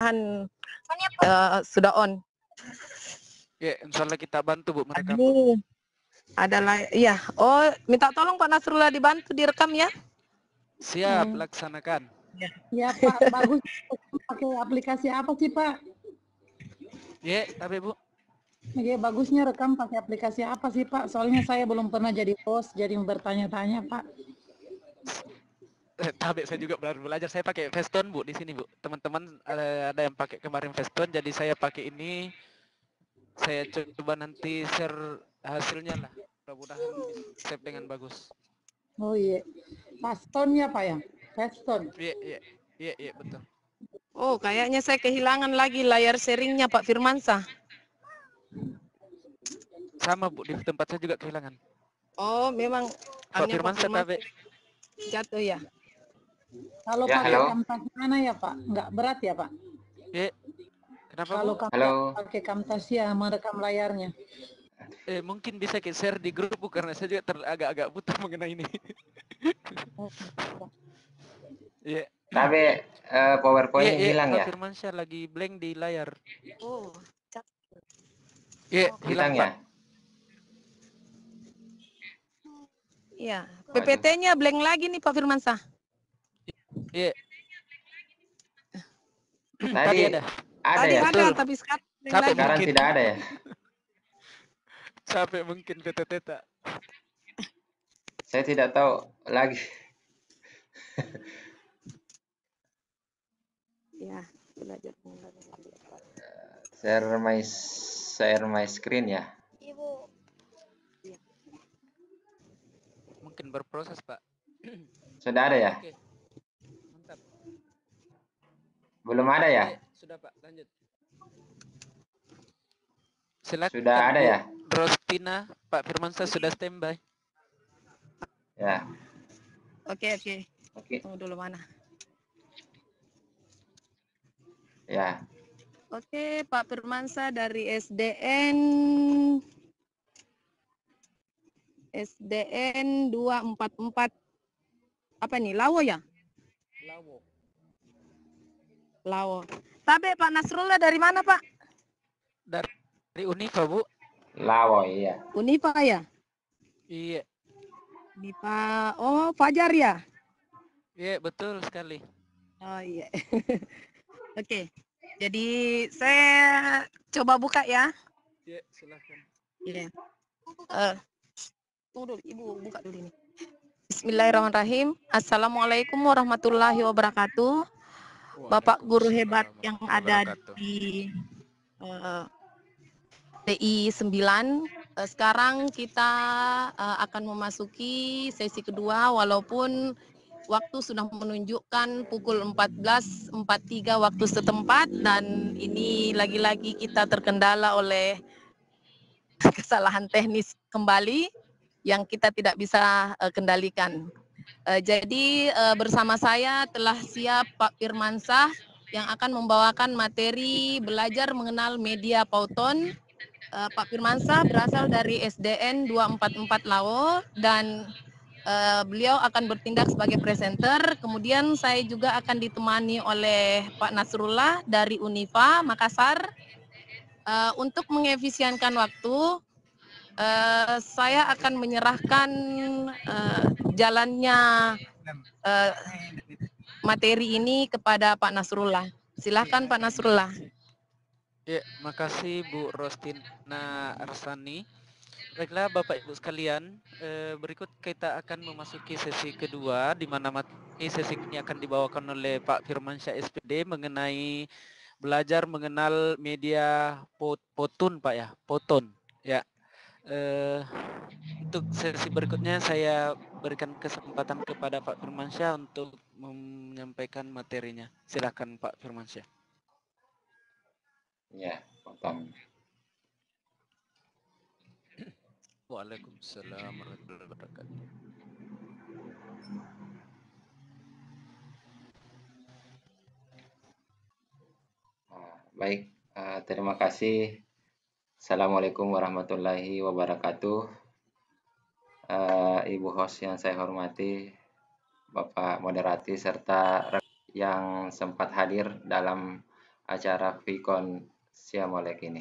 mudah-mudahan sudah on. Ya, insya Allah kita bantu Bu merekam. Aduh, adalah iya. Oh, minta tolong Pak Nasrullah dibantu direkam ya. Siap, laksanakan. Ya Pak, bagus. Pakai aplikasi apa sih Pak? Ya, tapi Bu. Ya, bagusnya rekam pakai aplikasi apa sih Pak? Soalnya saya belum pernah jadi host, jadi bertanya-tanya Pak. Tapi saya juga baru belajar. Saya pakai Feston Bu di sini Bu. Teman-teman ada yang pakai kemarin Feston, jadi saya pakai ini. Saya coba nanti share hasilnya lah. Mudah-mudahan save dengan bagus. Oh iya, Feston ya Pak ya? Feston. Iya betul. Oh, kayaknya saya kehilangan lagi layar sharingnya Pak Firmansyah. Sama Bu, di tempat saya juga kehilangan. Oh, memang Pak Firmansyah tapi jatuh ya. Kalau Ya, pakai halo. Camtasia mana ya Pak? Nggak berat ya Pak? Ya. Kenapa Kalau Bu? Halo. pakai Camtasia merekam layarnya. Mungkin bisa kita share di grup Bu, karena saya juga agak-agak butuh mengenai ini. Iya. Tapi PowerPoint-nya hilang Pak ya? Firmansyah lagi blank di layar. Oh, Iya, hilang Pak. ya? Iya, PPT-nya blank lagi nih Pak Firmansyah. Iya. Tadi ada Tadi ya? ada, tapi sekarang blank Capek lagi. Sekarang mungkin. tidak ada ya? Capek mungkin teta. Saya tidak tahu lagi. Ya, belajar. Share my screen ya. Ibu. Mungkin berproses Pak. Sudah ada ya? Oke. Mantap. Belum ada ya? Sudah Pak, lanjut. Silakan. Sudah ada Bu ya? Rostina, Pak Firmansyah sudah standby. Ya. Oke. Oke. Tunggu dulu mana. Ya. Oke, Pak Firmansyah dari SDN 244. Apa nih? Lawo ya? Lawo. Tapi Pak Nasrullah dari mana, Pak? Dari Unifa, Bu. Lawo, iya. Unifa ya? Iya. Unifa. Oh, Fajar ya? Iya, betul sekali. Oh iya. Oke. Jadi saya coba buka ya. Iya, silakan. Iya. Tunggu dulu, Ibu buka dulu ini. Bismillahirrahmanirrahim. Assalamualaikum warahmatullahi wabarakatuh. Bapak guru hebat yang ada di TI 9. Sekarang kita akan memasuki sesi kedua walaupun waktu sudah menunjukkan pukul 14.43 waktu setempat dan ini lagi-lagi kita terkendala oleh kesalahan teknis kembali yang kita tidak bisa kendalikan. Jadi bersama saya telah siap Pak Firmansyah yang akan membawakan materi belajar mengenal media Pauton. Pak Firmansyah berasal dari SDN 244 Lawo dan beliau akan bertindak sebagai presenter. Kemudian saya juga akan ditemani oleh Pak Nasrullah dari Unifa Makassar. Untuk mengefisienkan waktu, saya akan menyerahkan jalannya materi ini kepada Pak Nasrullah. Silakan Pak Nasrullah. Ya, makasih Bu Rostina Arsani. Baiklah Bapak Ibu sekalian, berikut kita akan memasuki sesi kedua di mana sesi ini akan dibawakan oleh Pak Firmansyah SPD mengenai belajar mengenal media Powtoon Pak ya, Powtoon ya. Untuk sesi berikutnya saya berikan kesempatan kepada Pak Firmansyah untuk menyampaikan materinya. Silakan Pak Firmansyah. Ya, Powtoon. Waalaikumsalam warahmatullahi wabarakatuh. Baik, terima kasih. Assalamualaikum warahmatullahi wabarakatuh. Ibu host yang saya hormati, Bapak moderati serta yang sempat hadir dalam acara Vicon Siamolek ini.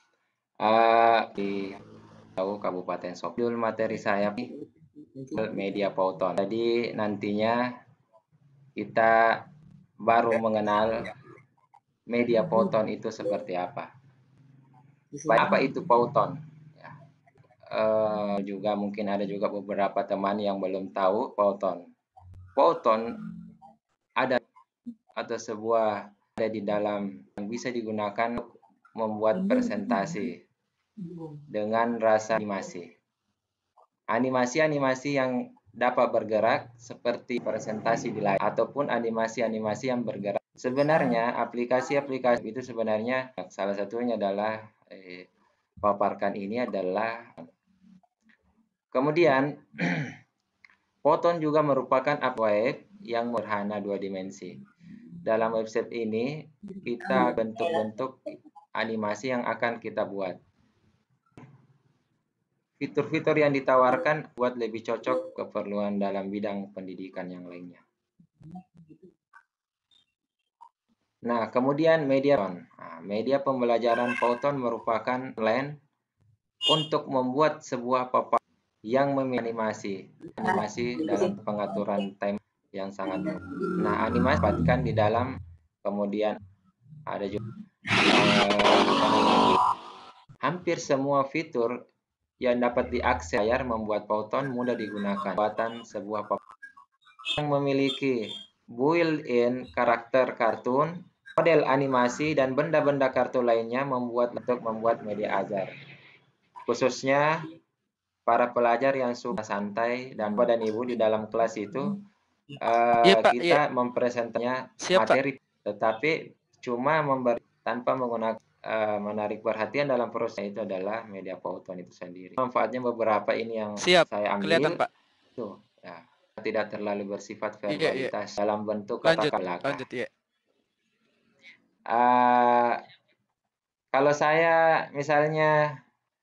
Di Kabupaten Sop. Judul materi saya media Pauton. Jadi nantinya kita baru mengenal media Pauton itu seperti apa. Apa itu Pauton? Ya. Juga mungkin ada juga beberapa teman yang belum tahu Pauton. Pauton ada atau sebuah ada di dalam yang bisa digunakan untuk membuat presentasi dengan rasa animasi. Animasi-animasi yang dapat bergerak seperti presentasi di layar ataupun animasi-animasi yang bergerak. Sebenarnya aplikasi-aplikasi itu sebenarnya salah satunya adalah paparkan ini adalah kemudian Pauton juga merupakan web yang sederhana 2 dimensi. Dalam website ini kita bentuk-bentuk animasi yang akan kita buat. Fitur-fitur yang ditawarkan buat lebih cocok keperluan dalam bidang pendidikan yang lainnya. Nah, kemudian media media pembelajaran Pauton merupakan plan untuk membuat sebuah papan yang memiliki animasi dalam pengaturan time yang sangat mudah. Nah, animasi dapatkan di dalam, kemudian ada juga hampir semua fitur yang dapat diakses layar membuat Pauton mudah digunakan. Buatan sebuah papan yang memiliki built-in karakter kartun, model animasi, dan benda-benda kartun lainnya untuk membuat media ajar. Khususnya para pelajar yang suka santai dan Bapak dan Ibu di dalam kelas itu kita mempresentasinya materi, tetapi cuma memberi tanpa menggunakan menarik perhatian dalam proses itu adalah media Pauton itu sendiri. Manfaatnya beberapa ini yang saya ambil. Kelihatan, Pak. Tuh, ya, tidak terlalu bersifat verbalitas dalam bentuk kata-kata. Lanjut, ya. Kalau saya misalnya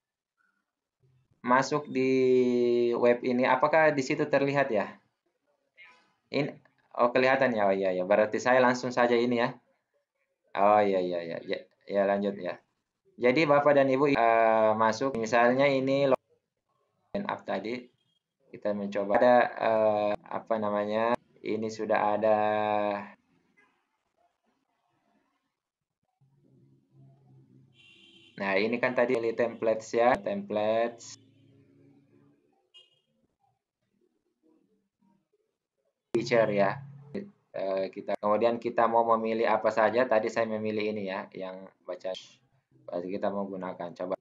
masuk di web ini, apakah di situ terlihat ya? Ini, oh kelihatan ya, oh iya ya. Berarti saya langsung saja ini ya. Oh iya ya lanjut ya. Jadi Bapak dan Ibu masuk, misalnya ini login up tadi, kita mencoba ada apa namanya? Ini sudah ada. Nah ini kan tadi pilih templates ya, templates. Feature ya. Kemudian kita mau memilih apa saja. Tadi saya memilih ini ya, yang baca. Berarti kita mau gunakan. Coba.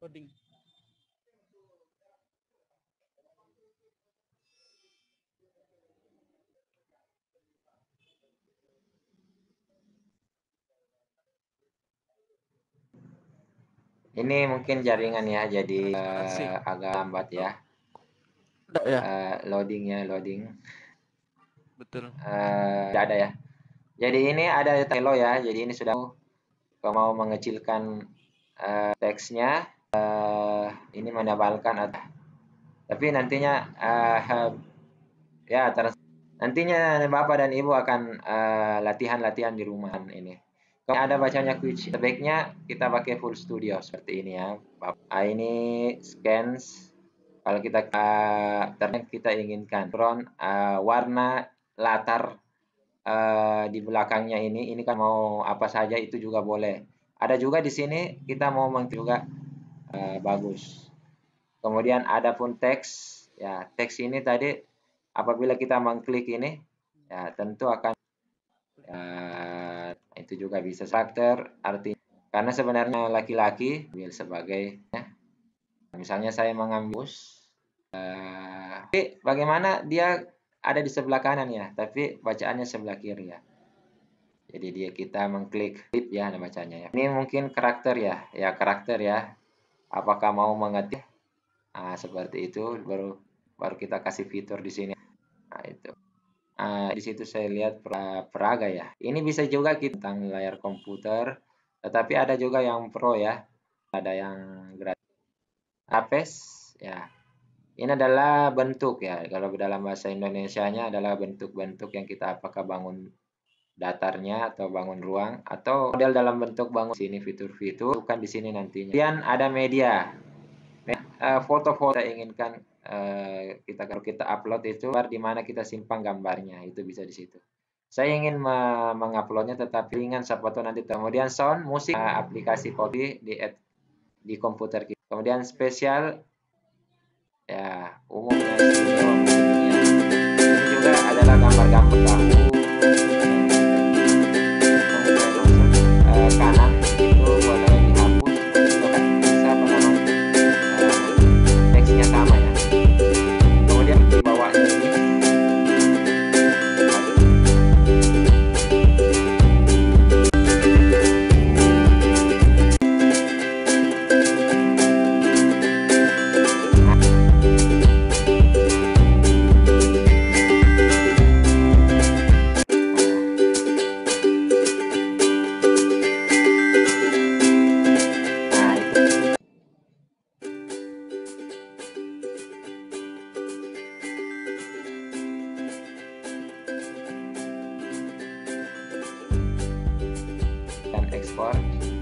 Ini mungkin jaringan ya, jadi agak lambat ya. Loading. Betul. Tidak ada ya. Jadi ini ada telo ya. Jadi ini sudah mau mengecilkan teksnya. Ini menebalkan. Tapi nantinya nantinya Bapak dan Ibu akan latihan-latihan di rumah ini. Kalau ada bacanya quiz, sebaiknya kita pakai full studio seperti ini ya. Ini scans. Kalau kita inginkan warna latar di belakangnya ini kan mau apa saja itu juga boleh. Ada juga di sini kita mau juga bagus. Kemudian ada pun teks ya, teks ini tadi apabila kita mengklik ini ya tentu akan itu juga bisa karakter arti, karena sebenarnya laki-laki sebagai ya, misalnya saya mengambil tapi bagaimana dia ada di sebelah kanan ya, tapi bacaannya sebelah kiri ya. Jadi kita mengklik flip ya, ada bacanya ya. Ini mungkin karakter ya, karakter ya. Apakah mau mengerti? Nah, seperti itu baru kita kasih fitur di sini. Nah, itu. Di situ saya lihat peraga ya. Ini bisa juga kita tentang layar komputer, tetapi ada juga yang pro ya. Ada yang gratis. Apes ya. Ini adalah bentuk ya. Kalau dalam bahasa Indonesianya adalah bentuk-bentuk yang kita apakah bangun datarnya atau bangun ruang atau model dalam bentuk bangun sini fitur-fitur bukan di sini nantinya. Kemudian ada media. Foto-foto yang inginkan kalau kita upload itu di mana kita simpan gambarnya itu bisa di situ. Saya ingin menguploadnya tetapi ringan siapa tahu nanti. Kemudian sound, musik, aplikasi Poppy di komputer kita. Kemudian spesial ya umumnya istimewa musiknya. Ini juga adalah gambar-gambar tahu. Kanan itu boleh dihapus itu kan bisa apa namanya teksnya sama ya. Kemudian di bawahnya ini dan ekspor.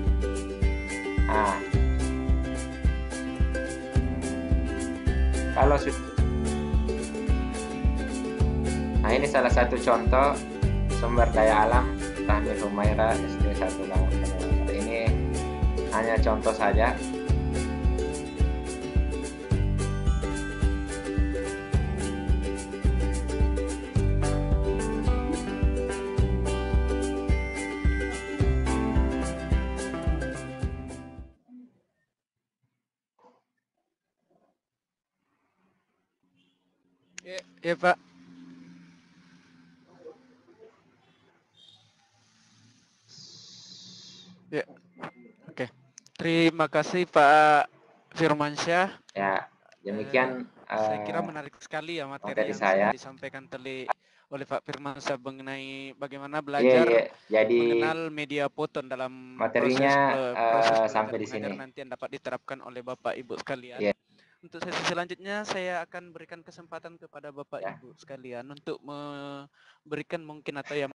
Kalau ini salah satu contoh sumber daya alam Tahmid Humaira SD 1 Langun. Ini hanya contoh saja. Ya Pak. Ya, oke. Terima kasih Pak Firmansyah. Ya, demikian Saya kira menarik sekali ya materi yang saya sudah disampaikan oleh Pak Firmansyah mengenai bagaimana Iya, belajar jadi mengenal media Photon dalam materinya proses sampai belajar di sini. mengajar nanti yang dapat diterapkan oleh Bapak Ibu sekalian. Iya. Untuk sesi selanjutnya saya akan berikan kesempatan kepada Bapak Ya. Ibu sekalian untuk memberikan mungkin atau yang